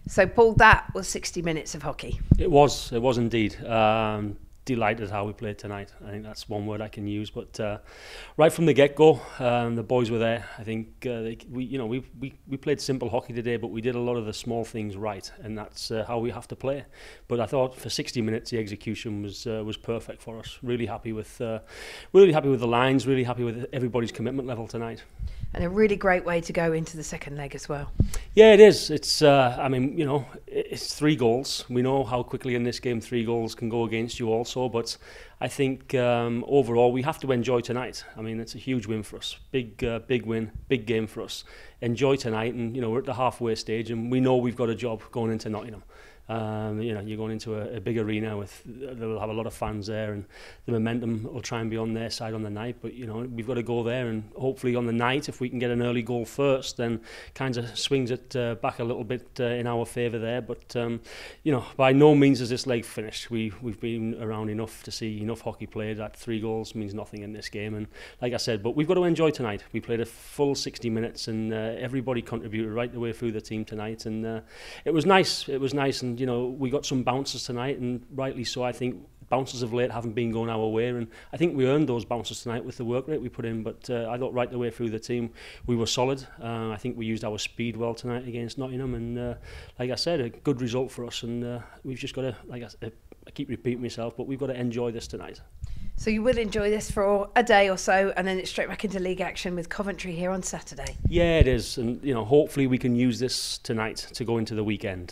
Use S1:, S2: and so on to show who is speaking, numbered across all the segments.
S1: So, Paul, that was 60 minutes of hockey.
S2: It was indeed. Delighted how we played tonight. I think that's one word I can use. But right from the get-go, the boys were there. I think we played simple hockey today, but we did a lot of the small things right, and that's how we have to play. But I thought for 60 minutes the execution was perfect for us. Really happy with the lines. Really happy with everybody's commitment level tonight.
S1: And a really great way to go into the second leg as well.
S2: Yeah, it is. It's it's 3 goals. We know how quickly in this game 3 goals can go against you also, but I think overall we have to enjoy tonight. I mean, it's a huge win for us. Big win, big game for us. Enjoy tonight, and we're at the halfway stage, and we know we've got a job going into Nottingham. You're going into a big arena they'll have a lot of fans there, and the momentum will try and be on their side on the night. But we've got to go there, and hopefully on the night, if we can get an early goal first, then kind of swings it back a little bit in our favour there. But by no means is this leg finished. We've been around enough to see enough hockey played. That 3 goals means nothing in this game, and like I said, but we've got to enjoy tonight. We played a full 60 minutes, and everybody contributed right the way through the team tonight, and it was nice. And we got some bounces tonight, and rightly so. I think bounces of late haven't been going our way, and I think we earned those bounces tonight with the work rate we put in. But I thought right the way through the team we were solid. I think we used our speed well tonight against Nottingham, and like I said, a good result for us. And we've just got to, I keep repeating myself, but we've got to enjoy this tonight.
S1: So you will enjoy this for a day or so, and then it's straight back into league action with Coventry here on Saturday.
S2: Yeah, it is, and hopefully we can use this tonight to go into the weekend.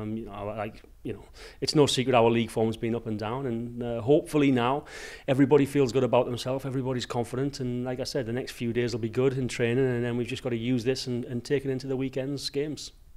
S2: It's no secret our league form's been up and down, and hopefully now everybody feels good about themselves, everybody's confident, and like I said, the next few days will be good in training, and then we've just got to use this and take it into the weekend's games.